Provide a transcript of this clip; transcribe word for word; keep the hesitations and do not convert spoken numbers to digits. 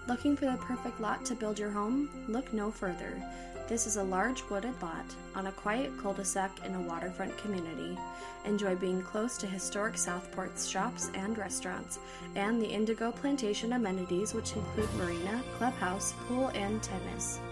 Looking for the perfect lot to build your home? Look no further. This is a large wooded lot on a quiet cul-de-sac in a waterfront community. Enjoy being close to Historic Southport's shops and restaurants, and the Indigo Plantation amenities, which include Marina, clubhouse, pool, and tennis.